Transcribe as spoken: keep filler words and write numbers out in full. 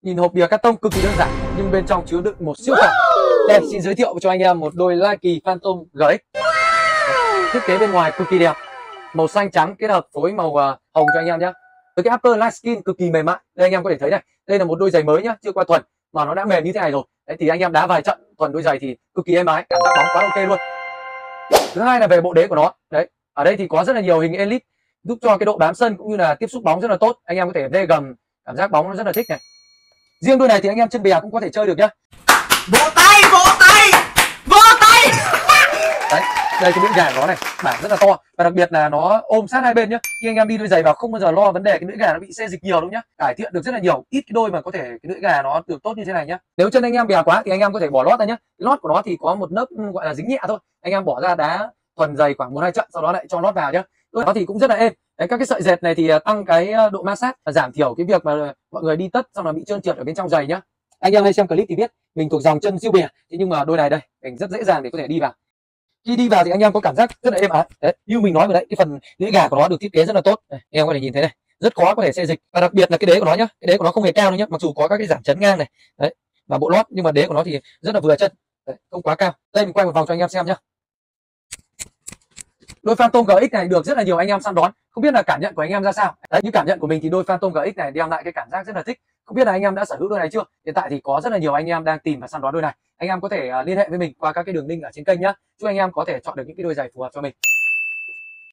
Nhìn hộp bìa cắt tông cực kỳ đơn giản nhưng bên trong chứa đựng một siêu phẩm. Đây, xin giới thiệu cho anh em một đôi Nike Phantom giê ích. Thiết kế bên ngoài cực kỳ đẹp, màu xanh trắng kết hợp phối màu uh, hồng cho anh em nhé. Với cái upper light skin cực kỳ mềm mại. Đây anh em có thể thấy này, đây là một đôi giày mới nhá, chưa qua thuần mà nó đã mềm như thế này rồi. Đấy thì anh em đá vài trận thuần đôi giày thì cực kỳ êm ái, cảm giác bóng quá ok luôn. Thứ hai là về bộ đế của nó. Đấy, ở đây thì có rất là nhiều hình elite giúp cho cái độ bám sân cũng như là tiếp xúc bóng rất là tốt. Anh em có thể đê gầm, cảm giác bóng nó rất là thích này. Riêng đôi này thì anh em chân bè cũng có thể chơi được nhá. Vỗ tay, vỗ tay, vỗ tay. Đấy, đây cái miếng gà của nó này, bản rất là to và đặc biệt là nó ôm sát hai bên nhá. Khi anh em đi đôi giày vào không bao giờ lo vấn đề cái lưỡi gà nó bị xê dịch nhiều đâu nhá. Cải thiện được rất là nhiều, ít cái đôi mà có thể cái lưỡi gà nó được tốt như thế này nhá. Nếu chân anh em bè quá thì anh em có thể bỏ lót ra nhá. Cái lót của nó thì có một lớp gọi là dính nhẹ thôi. Anh em bỏ ra đá thuần giày khoảng một hai trận sau đó lại cho lót vào nhá. Đôi nó thì cũng rất là êm. Đấy, các cái sợi dệt này thì tăng cái độ ma sát và giảm thiểu cái việc mà mọi người đi tất xong là bị trơn trượt ở bên trong giày nhá. Anh em hay xem clip thì biết mình thuộc dòng chân siêu bè, thế nhưng mà đôi này đây mình rất dễ dàng để có thể đi vào. Khi đi vào thì anh em có cảm giác rất là êm ái. Đấy, như mình nói vừa đấy, cái phần lưỡi gà của nó được thiết kế rất là tốt. Đây, anh em có thể nhìn thấy này, rất khó có thể xê dịch và đặc biệt là cái đế của nó nhá, cái đế của nó không hề cao đâu nhá, mặc dù có các cái giảm chấn ngang này, đấy và bộ lót nhưng mà đế của nó thì rất là vừa chân, đấy, không quá cao. Đây mình quay một vòng cho anh em xem nhá. Đôi Phantom giê ích này được rất là nhiều anh em săn đón, không biết là cảm nhận của anh em ra sao. Đấy, như cảm nhận của mình thì đôi Phantom giê ích này đem lại cái cảm giác rất là thích. Không biết là anh em đã sở hữu đôi này chưa? Hiện tại thì có rất là nhiều anh em đang tìm và săn đón đôi này. Anh em có thể uh, liên hệ với mình qua các cái đường link ở trên kênh nhá. Chúc anh em có thể chọn được những cái đôi giày phù hợp cho mình.